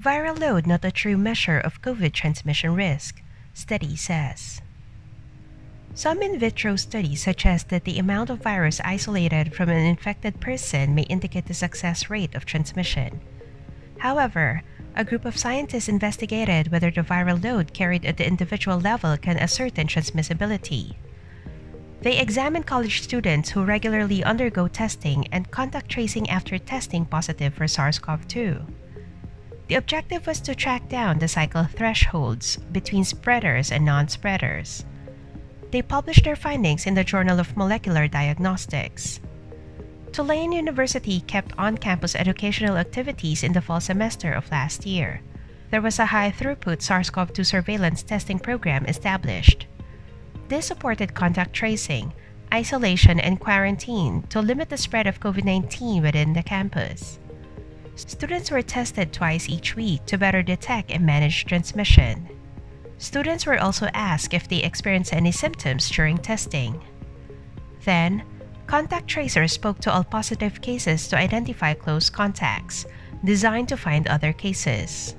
Viral load not a true measure of COVID transmission risk, study says. Some in vitro studies suggest that the amount of virus isolated from an infected person may indicate the success rate of transmission. However, a group of scientists investigated whether the viral load carried at the individual level can ascertain transmissibility. They examined college students who regularly undergo testing and contact tracing after testing positive for SARS-CoV-2. The objective was to track down the cycle thresholds between spreaders and non-spreaders. They published their findings in the Journal of Molecular Diagnostics. Tulane University kept on-campus educational activities in the fall semester of last year. There was a high-throughput SARS-CoV-2 surveillance testing program established. This supported contact tracing, isolation, and quarantine to limit the spread of COVID-19 within the campus. Students were tested twice each week to better detect and manage transmission. Students were also asked if they experienced any symptoms during testing. Then, contact tracers spoke to all positive cases to identify close contacts, designed to find other cases.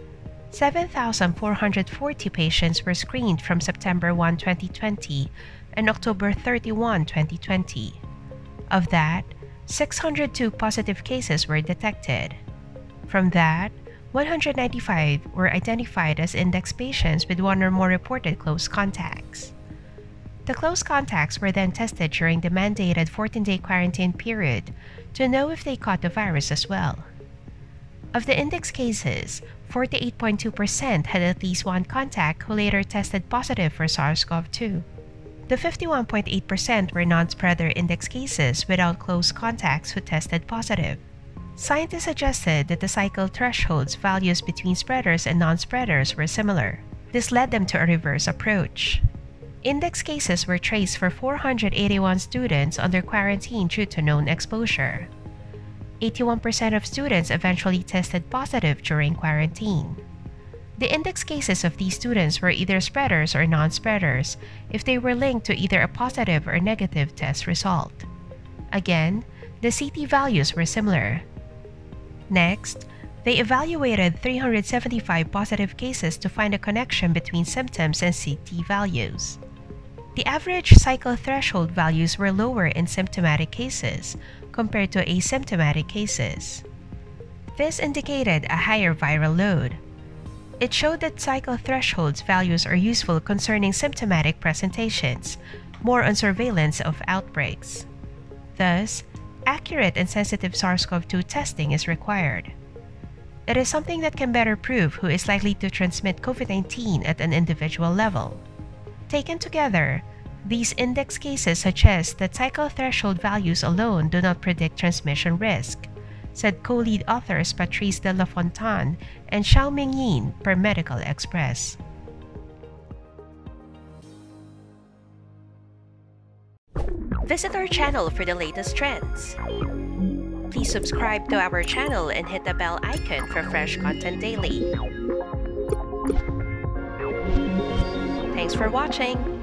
7,440 patients were screened from September 1, 2020 and October 31, 2020. Of that, 602 positive cases were detected. From that, 195 were identified as index patients with one or more reported close contacts. The close contacts were then tested during the mandated 14-day quarantine period to know if they caught the virus as well. Of the index cases, 48.2% had at least one contact who later tested positive for SARS-CoV-2. The 51.8% were non-spreader index cases without close contacts who tested positive. Scientists suggested that the cycle thresholds values between spreaders and non-spreaders were similar. This led them to a reverse approach. Index cases were traced for 481 students under quarantine due to known exposure. 81% of students eventually tested positive during quarantine. The index cases of these students were either spreaders or non-spreaders if they were linked to either a positive or negative test result. Again, the CT values were similar. Next, they evaluated 375 positive cases to find a connection between symptoms and CT values. The average cycle threshold values were lower in symptomatic cases compared to asymptomatic cases. This indicated a higher viral load. It showed that cycle thresholds values are useful concerning symptomatic presentations, more on surveillance of outbreaks. Thus, accurate and sensitive SARS-CoV-2 testing is required. It is something that can better prove who is likely to transmit COVID-19 at an individual level. Taken together, these index cases suggest that cycle threshold values alone do not predict transmission risk, said co-lead authors Patrice de la Fontaine and Xiaoming Yin per Medical Express. Visit our channel for the latest trends. Please subscribe to our channel and hit the bell icon for fresh content daily. Thanks for watching!